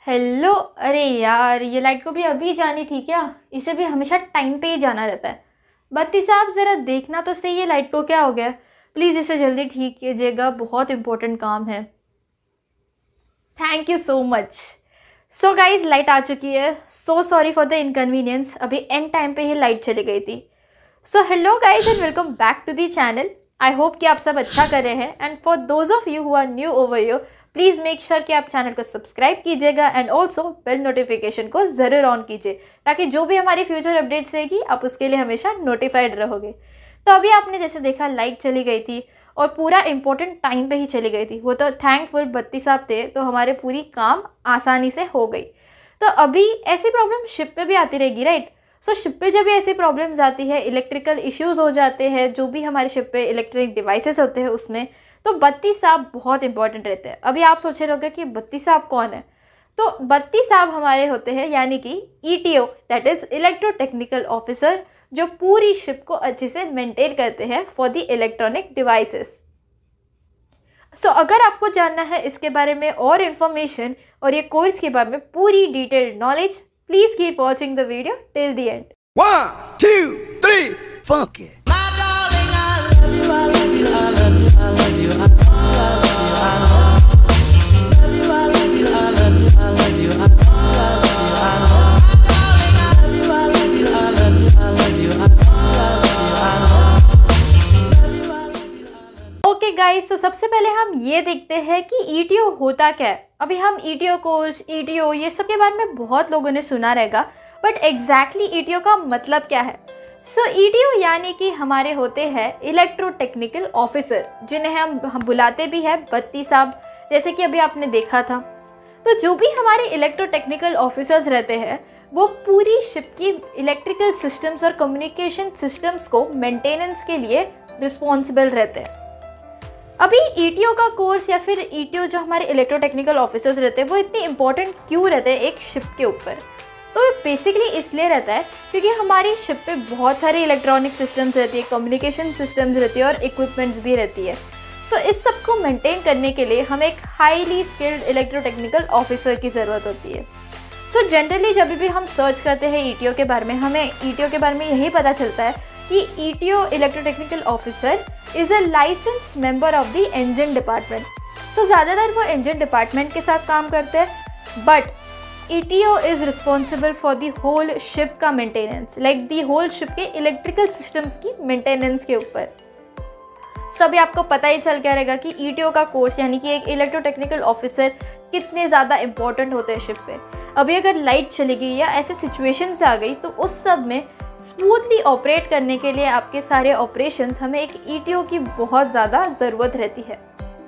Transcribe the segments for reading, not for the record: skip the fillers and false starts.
Hello. अरे यार, ये लाइट को भी अभी जानी थी क्या? इसे भी हमेशा टाइम पे ही जाना रहता है। बत्ती साहब ज़रा देखना तो सही, ये लाइट को क्या हो गया? प्लीज़ इसे जल्दी ठीक कीजिएगा, बहुत इंपॉर्टेंट काम है। Thank you so much. So guys, light आ चुकी है। So sorry for the inconvenience, अभी एंड टाइम पे ही लाइट चली गई थी। So hello guys and welcome back to the channel. I hope कि आप सब अच्छा कर रहे हैं। And for those of you who are new over here, please make sure कि आप चैनल को सब्सक्राइब कीजिएगा एंड ऑल्सो बेल नोटिफिकेशन को ज़रूर ऑन कीजिए, ताकि जो भी हमारी फ्यूचर अपडेट्स रहेगी आप उसके लिए हमेशा नोटिफाइड रहोगे। तो अभी आपने जैसे देखा, लाइट चली गई थी और पूरा इंपॉर्टेंट टाइम पे ही चली गई थी। वो तो थैंकफुल बत्ती साहब थे, तो हमारे पूरी काम आसानी से हो गई। तो अभी ऐसी प्रॉब्लम शिप पे भी आती रहेगी, राइट? सो शिप पे जब भी ऐसी प्रॉब्लम्स आती है, इलेक्ट्रिकल इश्यूज़ हो जाते हैं, जो भी हमारे शिप पे इलेक्ट्रॉनिक डिवाइसेस होते हैं उसमें, तो बत्ती साहब बहुत इंपॉर्टेंट रहते हैं। अभी आप सोच रहे होंगे कि बत्ती साहब कौन है? तो बत्ती साहब हमारे होते हैं यानी कि ETO, that is electro technical officer, जो पूरी शिप को अच्छे से मेंटेन करते हैं for the electronic devices. So अगर आपको जानना है इसके बारे में और इन्फॉर्मेशन और ये कोर्स के बारे में पूरी detailed knowledge, please keep watching the video till the end. 1, 2, 3, funk it. Okay guys, तो सबसे पहले हम ये देखते हैं कि ETO होता क्या है। अभी हम ETO कोर्स, ETO ये सब के बारे में बहुत लोगों ने सुना रहेगा, बट एग्जैक्टली ETO का मतलब क्या है? सो ETO यानी कि हमारे होते हैं इलेक्ट्रो टेक्निकल ऑफिसर, जिन्हें हम बुलाते भी हैं बत्ती साहब, जैसे कि अभी आपने देखा था। तो जो भी हमारे इलेक्ट्रो टेक्निकल ऑफिसर्स रहते हैं, वो पूरी शिप की इलेक्ट्रिकल सिस्टम्स और कम्युनिकेशन सिस्टम्स को मेंटेनेंस के लिए रिस्पॉन्सिबल रहते हैं। अभी ETO का कोर्स या फिर ETO जो हमारे इलेक्ट्रो टेक्निकल ऑफिसर्स रहते हैं, वो इतनी इंपॉर्टेंट क्यों रहते हैं एक शिप के ऊपर? तो बेसिकली इसलिए रहता है क्योंकि हमारी शिप पे बहुत सारी इलेक्ट्रॉनिक सिस्टम्स रहती है, कम्युनिकेशन सिस्टम्स रहती है और इक्विपमेंट्स भी रहती है। सो इस सब को मेंटेन करने के लिए हमें एक highly skilled electro technical officer की ज़रूरत होती है। सो जनरली जब भी हम सर्च करते हैं ETO के बारे में, हमें ETO के बारे में यही पता चलता है कि ETO electro technical officer is a licensed member of the engine department. So ज़्यादातर वो इंजन डिपार्टमेंट के साथ काम करते हैं, but ETO is responsible for the whole ship का maintenance, like the whole ship के इलेक्ट्रिकल सिस्टम्स की मेंटेनेंस के ऊपर। सो अभी आपको पता ही चल क्या रहेगा कि ETO का कोर्स यानी कि एक इलेक्ट्रो टेक्निकल ऑफिसर कितने ज़्यादा इंपॉर्टेंट होते हैं शिप पे। अभी अगर लाइट चली गई या ऐसे सिचुएशंस आ गई, तो उस सब में स्मूथली ऑपरेट करने के लिए आपके सारे ऑपरेशंस हमें एक ETO की बहुत ज़्यादा ज़रूरत रहती है।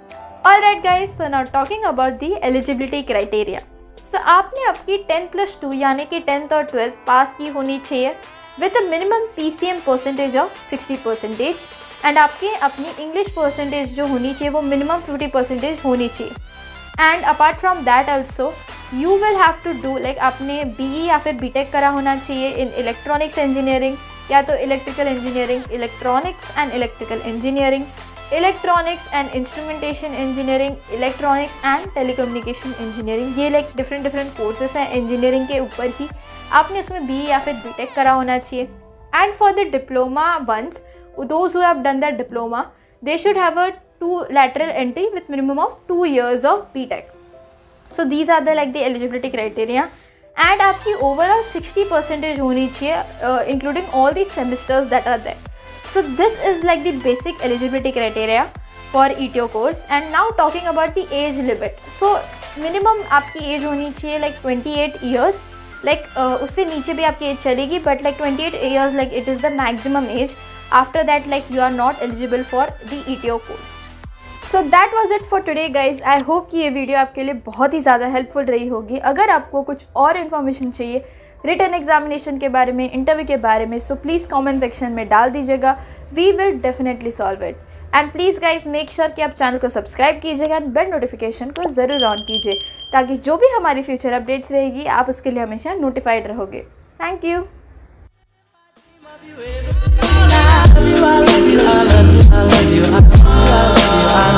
Alright guys, so now talking about the eligibility criteria. So आपने आपकी 10+2 यानी कि 10th और 12th पास की होनी चाहिए with a minimum PCM percentage of 60% and आपके अपनी इंग्लिश परसेंटेज जो होनी चाहिए वो मिनिमम 50% होनी चाहिए। And apart from that also you will have to do, like आपने BE या फिर BTech करा होना चाहिए इन इलेक्ट्रॉनिक्स इंजीनियरिंग, या तो electrical engineering, electronics and electrical engineering, electronics and instrumentation engineering, electronics and telecommunication engineering. ये लाइक डिफरेंट कोर्सेस हैं इंजीनियरिंग के ऊपर ही, आपने इसमें BE या फिर BTech करा होना चाहिए। And for the diploma ones, those who have done that diploma, they should have a 2 lateral entry with minimum of 2 years of BTech. So these are the like the eligibility criteria. And आपकी overall 60% होनी चाहिए including all the semesters that are there. So this is like the basic eligibility criteria for ETO course. And now talking about the age limit. So minimum आपकी age होनी चाहिए like 28 years. Like उससे नीचे भी आपकी age चलेगी, but like 28 years like it is the maximum age. After that like you are not eligible for the ETO course. So that was it for today guys. I hope कि ये video आपके लिए बहुत ही ज़्यादा helpful रही होगी। अगर आपको कुछ और इन्फॉर्मेशन चाहिए रिटन एग्जामिनेशन के बारे में, इंटरव्यू के बारे में, सो प्लीज़ कमेंट सेक्शन में डाल दीजिएगा। We will definitely solve it. And please guys make sure कि आप चैनल को सब्सक्राइब कीजिएगा एंड बेल नोटिफिकेशन को ज़रूर ऑन कीजिए, ताकि जो भी हमारी फ्यूचर अपडेट्स रहेगी आप उसके लिए हमेशा नोटिफाइड रहोगे। Thank you.